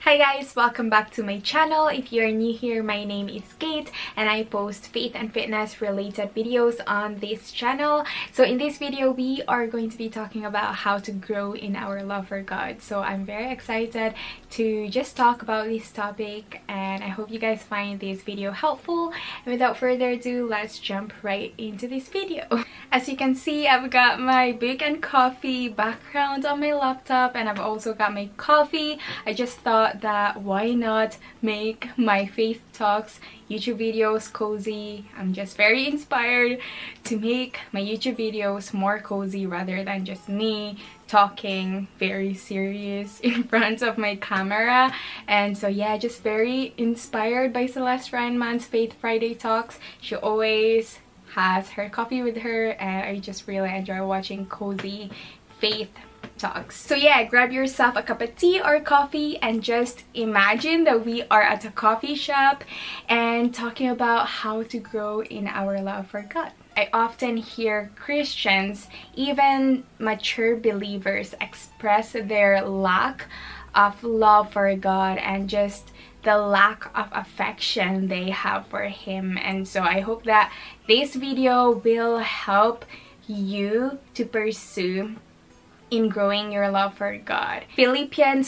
Hi guys, welcome back to my channel. If you're new here, my name is Kate and I post faith and fitness related videos on this channel. So in this video, we are going to be talking about how to grow in our love for God. So I'm very excited to just talk about this topic and I hope you guys find this video helpful. And without further ado, let's jump right into this video. As you can see, I've got my book and coffee background on my laptop and I've also got my coffee. I just thought that why not make my faith talks YouTube videos cozy. I'm just very inspired to make my YouTube videos more cozy rather than just me talking very serious in front of my camera. And so yeah, just very inspired by Celeste Reinman's Faith Friday talks. She always has her coffee with her and I just really enjoy watching cozy faith talks. So yeah, grab yourself a cup of tea or coffee and just imagine that we are at a coffee shop and talking about how to grow in our love for God. I often hear Christians, even mature believers, express their lack of love for God and just the lack of affection they have for Him. And so I hope that this video will help you to pursue in growing your love for God. Philippians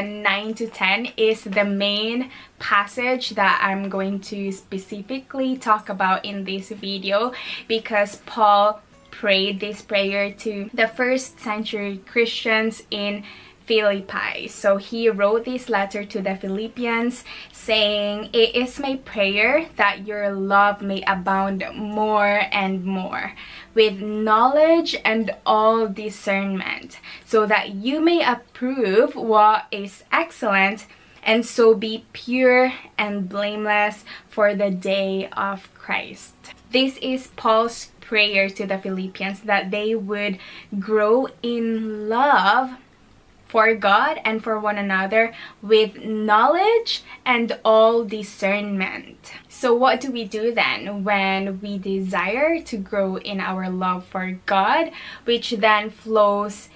1:9-10 is the main passage that I'm going to specifically talk about in this video because Paul prayed this prayer to the first century Christians in Philippi. So he wrote this letter to the Philippians saying, "It is my prayer that your love may abound more and more with knowledge and all discernment, so that you may approve what is excellent and so be pure and blameless for the day of Christ." This is Paul's prayer to the Philippians, that they would grow in love for God and for one another with knowledge and all discernment. So what do we do then when we desire to grow in our love for God, which then flows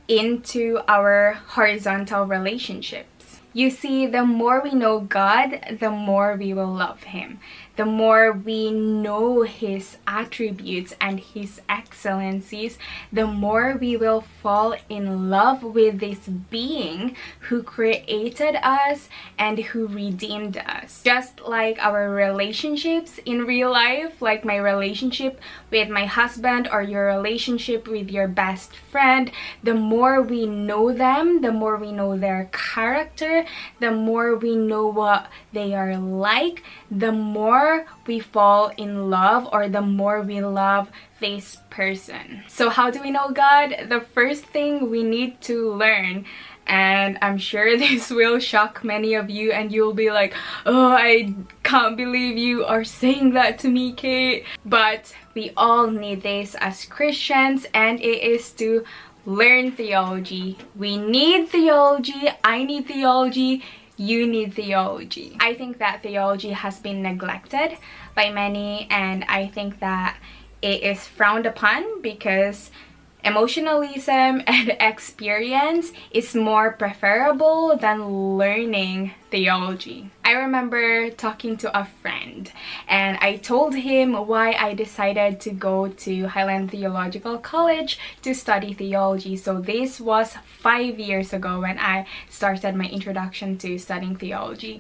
into our horizontal relationships? You see, the more we know God, the more we will love Him. The more we know His attributes and His excellencies, the more we will fall in love with this being who created us and who redeemed us. Just like our relationships in real life, like my relationship with my husband or your relationship with your best friend, the more we know them, the more we know their character, the more we know what they are like, the more we fall in love, or the more we love this person. So how do we know God? The first thing we need to learn, and I'm sure this will shock many of you and you'll be like, "Oh, I can't believe you are saying that to me, Kate." But we all need this as Christians, and it is to learn theology. We need theology. I need theology. You need theology. I think that theology has been neglected by many, and I think that it is frowned upon because emotionalism and experience is more preferable than learning theology. I remember talking to a friend and I told him why I decided to go to Highland Theological College to study theology. So this was 5 years ago when I started my introduction to studying theology.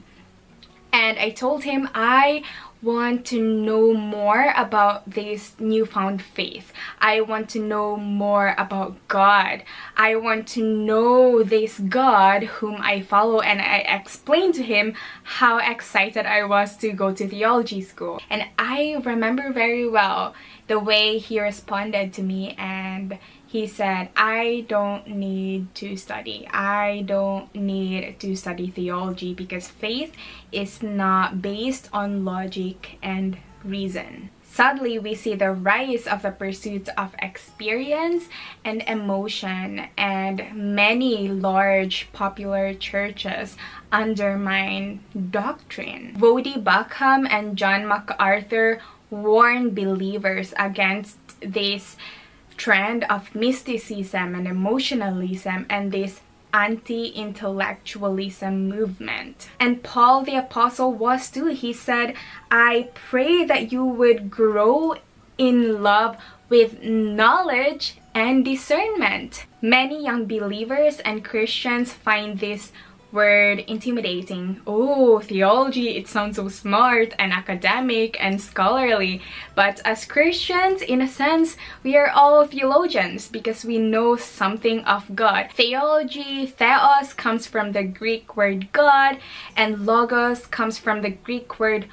And I told him I want to know more about this newfound faith. I want to know more about God. I want to know this God whom I follow, and I explained to him how excited I was to go to theology school. And I remember very well the way he responded to me, and he said, "I don't need to study. I don't need to study theology because faith is not based on logic and reason." Sadly, we see the rise of the pursuit of experience and emotion, and many large popular churches undermine doctrine. Vody Buckham and John MacArthur warn believers against this trend of mysticism and emotionalism and this anti-intellectualism movement. And Paul the Apostle was too. He said, I pray that you would grow in love with knowledge and discernment. Many young believers and Christians find this word intimidating. Oh, theology, it sounds so smart and academic and scholarly. But as Christians, in a sense, we are all theologians because we know something of God. Theology, theos, comes from the Greek word God, and logos comes from the Greek word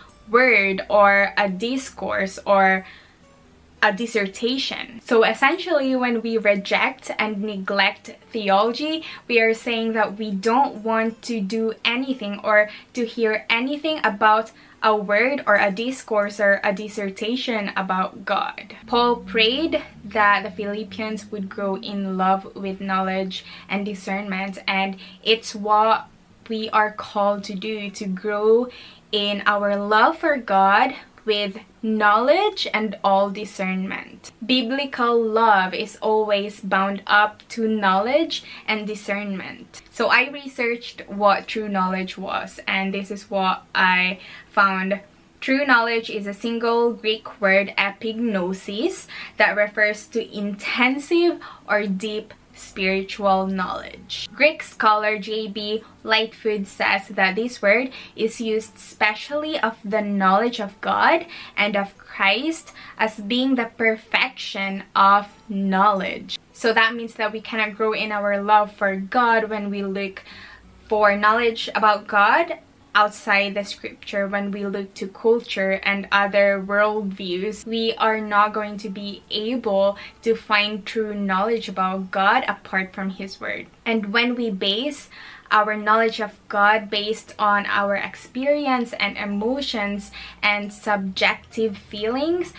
or a discourse or a dissertation. So essentially, when we reject and neglect theology, we are saying that we don't want to do anything or to hear anything about a word or a discourse or a dissertation about God. Paul prayed that the Philippians would grow in love with knowledge and discernment, and it's what we are called to do, to grow in our love for God with knowledge and all discernment. Biblical love is always bound up to knowledge and discernment. So I researched what true knowledge was, and this is what I found. True knowledge is a single Greek word, epignosis, that refers to intensive or deep spiritual knowledge. Greek scholar J.B. Lightfoot says that this word is used specially of the knowledge of God and of Christ as being the perfection of knowledge. So that means that we cannot grow in our love for God when we look for knowledge about God outside the scripture. When we look to culture and other worldviews, we are not going to be able to find true knowledge about God apart from His Word. And when we base our knowledge of God based on our experience and emotions and subjective feelings,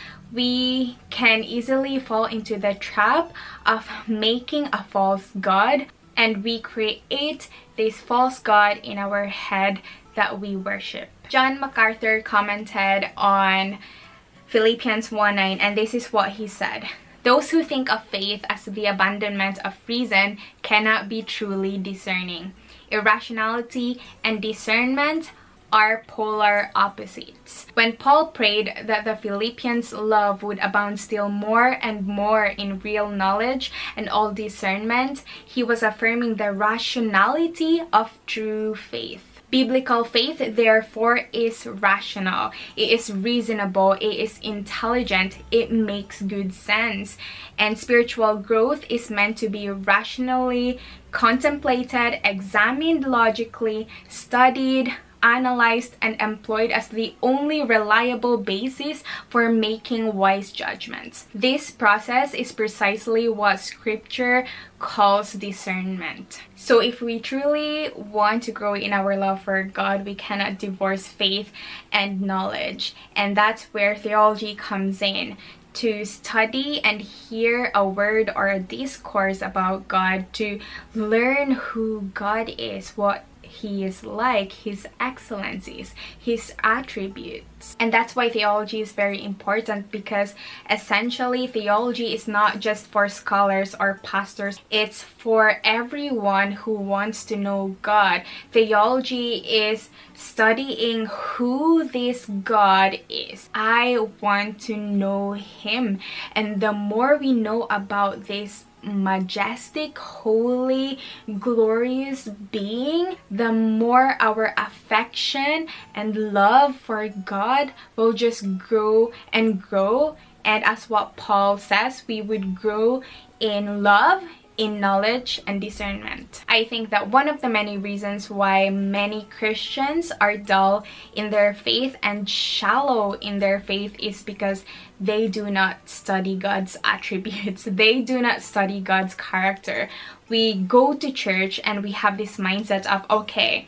we can easily fall into the trap of making a false God, and we create this false God in our head that we worship. John MacArthur commented on Philippians 1:9, and this is what he said: "Those who think of faith as the abandonment of reason cannot be truly discerning. Irrationality and discernment are polar opposites." When Paul prayed that the Philippians' love would abound still more and more in real knowledge and all discernment, he was affirming the rationality of true faith. Biblical faith, therefore, is rational, it is reasonable, it is intelligent, it makes good sense. And spiritual growth is meant to be rationally contemplated, examined logically, studied, analyzed, and employed as the only reliable basis for making wise judgments. This process is precisely what scripture calls discernment. So if we truly want to grow in our love for God, we cannot divorce faith and knowledge. And that's where theology comes in, to study and hear a word or a discourse about God, to learn who God is, what He is like, His excellencies, His attributes. And that's why theology is very important, because essentially theology is not just for scholars or pastors, it's for everyone who wants to know God. Theology is studying who this God is. I want to know Him, and the more we know about this majestic, holy, glorious being, the more our affection and love for God will just grow and grow. And as what Paul says, we would grow in love, in knowledge, and discernment. I think that one of the many reasons why many Christians are dull in their faith and shallow in their faith is because they do not study God's attributes. They do not study God's character. We go to church and we have this mindset of, okay,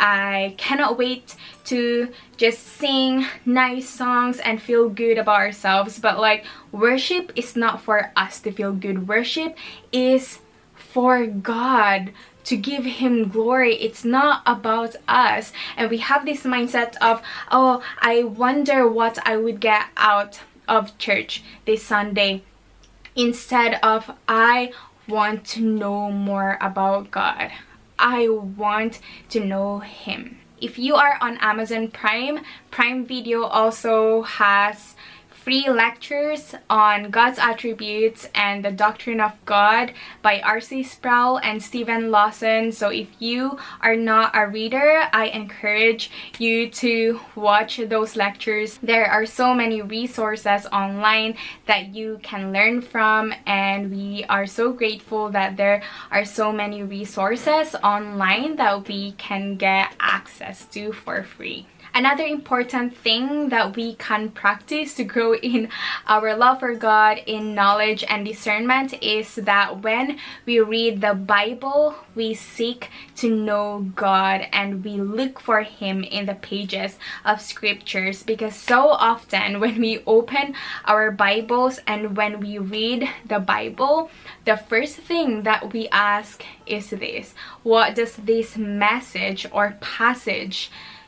I cannot wait to just sing nice songs and feel good about ourselves. But like, worship is not for us to feel good. Worship is for God, to give Him glory. It's not about us. And we have this mindset of, oh, I wonder what I would get out of church this Sunday, instead of, I want to know more about God. I want to know him. If you are on Amazon Prime Video also has free lectures on God's attributes and the doctrine of God by R.C. Sproul and Stephen Lawson. So if you are not a reader, I encourage you to watch those lectures. There are so many resources online that you can learn from, and we are so grateful that there are so many resources online that we can get access to for free. Another important thing that we can practice to grow in our love for God, in knowledge and discernment, is that when we read the Bible, we seek to know God and we look for him in the pages of scriptures. Because so often when we open our Bibles and when we read the Bible, the first thing that we ask is this: what does this message or passage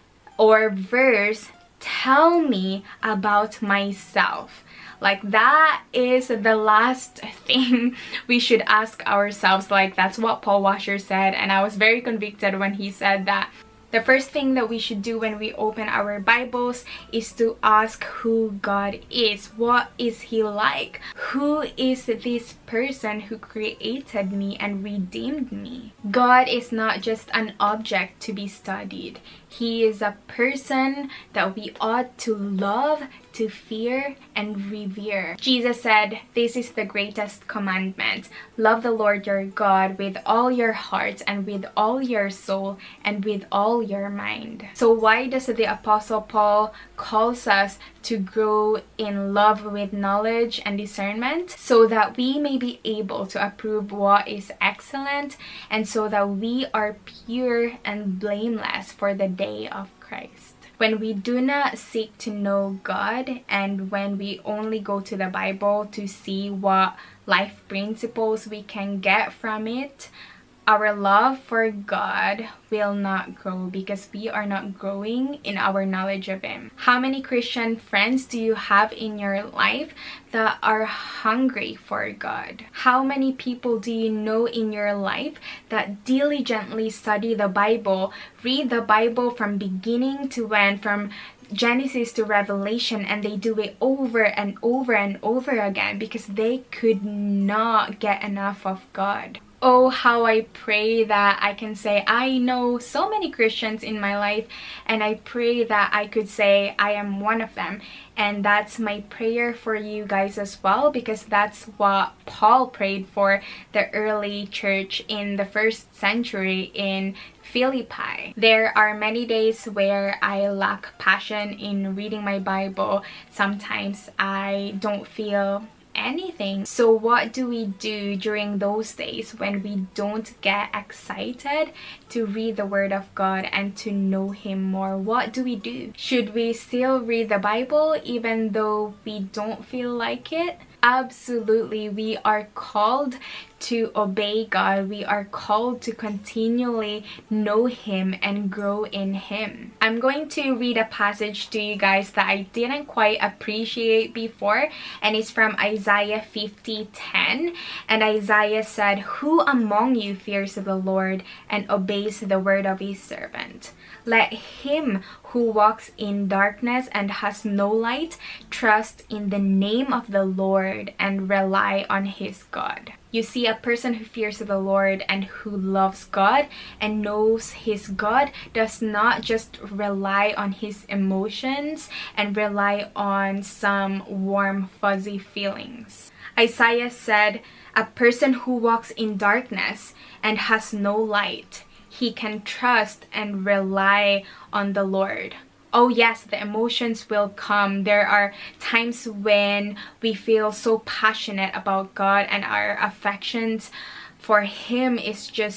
or verse tell me about myself? Like, that is the last thing we should ask ourselves. Like, that's what Paul Washer said, and I was very convicted when he said that. The first thing that we should do when we open our Bibles is to ask who God is. What is he like? Who is this person who created me and redeemed me? God is not just an object to be studied. He is a person that we ought to love, to fear, and revere. Jesus said, "This is the greatest commandment. Love the Lord your God with all your heart and with all your soul and with all your mind." So why does the Apostle Paul calls us to grow in love with knowledge and discernment? So that we may be able to approve what is excellent, and so that we are pure and blameless for the day of Christ. When we do not seek to know God, and when we only go to the Bible to see what life principles we can get from it, our love for God will not grow because we are not growing in our knowledge of him. How many Christian friends do you have in your life that are hungry for God? How many people do you know in your life that diligently study the Bible, read the Bible from beginning to end, from Genesis to Revelation, and they do it over and over and over again because they could not get enough of God? Oh, how I pray that I can say I know so many Christians in my life, and I pray that I could say I am one of them. And that's my prayer for you guys as well, because that's what Paul prayed for the early church in the 1st century in Philippi. There are many days where I lack passion in reading my Bible. Sometimes I don't feel anything. So what do we do during those days when we don't get excited to read the Word of God and to know him more? What do we do? Should we still read the Bible even though we don't feel like it? Absolutely. We are called to obey God. We are called to continually know him and grow in him. I'm going to read a passage to you guys that I didn't quite appreciate before, and it's from Isaiah 50:10. And Isaiah said, "Who among you fears the Lord and obeys the word of his servant? Let him who walks in darkness and has no light trust in the name of the Lord and rely on his God." You see, a person who fears the Lord and who loves God and knows his God does not just rely on his emotions and rely on some warm, fuzzy feelings. Isaiah said, "A person who walks in darkness and has no light, he can trust and rely on the Lord." Oh yes, the emotions will come. There are times when we feel so passionate about God and our affections for him is just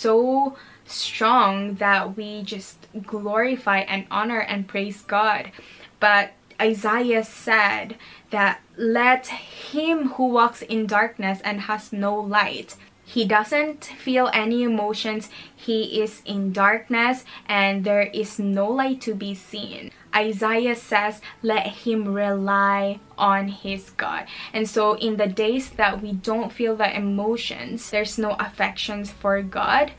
so strong that we just glorify and honor and praise God. But Isaiah said that let him who walks in darkness and has no light, he doesn't feel any emotions, he is in darkness and there is no light to be seen. Isaiah says, let him rely on his God. And so in the days that we don't feel the emotions, there's no affections for God,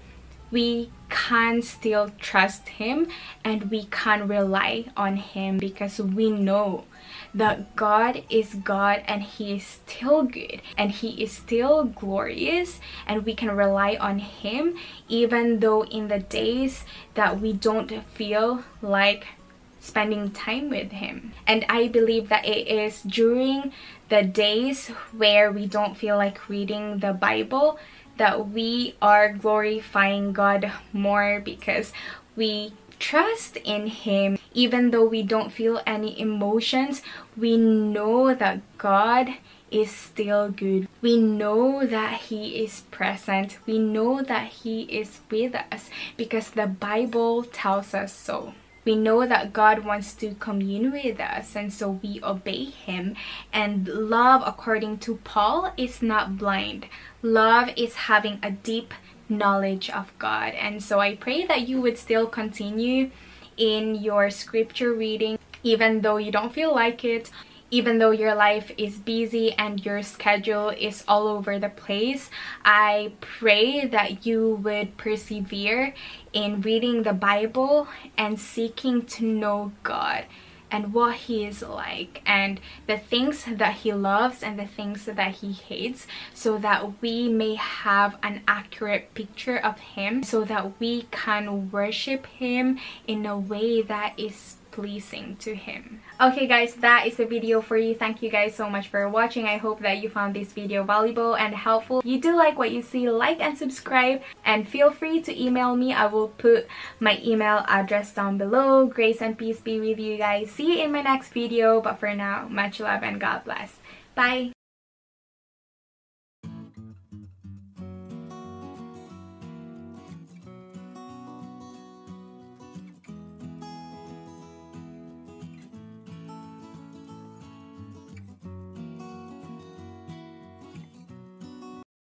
we can still trust him and we can rely on him, because we know that God is God and he is still good and he is still glorious, and we can rely on him even though in the days that we don't feel like spending time with him. And I believe that it is during the days where we don't feel like reading the Bible that we are glorifying God more, because we trust in him. Even though we don't feel any emotions, we know that God is still good. We know that he is present. We know that he is with us because the Bible tells us so. We know that God wants to commune with us, and so we obey him. And love, according to Paul, is not blind. Love is having a deep knowledge of God. And so I pray that you would still continue in your scripture reading, even though you don't feel like it, even though your life is busy and your schedule is all over the place. I pray that you would persevere in reading the Bible and seeking to know God and what he is like, and the things that he loves and the things that he hates, so that we may have an accurate picture of him, so that we can worship him in a way that is pleasing to him. Okay guys, that is the video for you. Thank you guys so much for watching. I hope that you found this video valuable and helpful. If you do like what you see, like and subscribe, and feel free to email me. I will put my email address down below. Grace and peace be with you guys. See you in my next video, but for now, much love and God bless. Bye.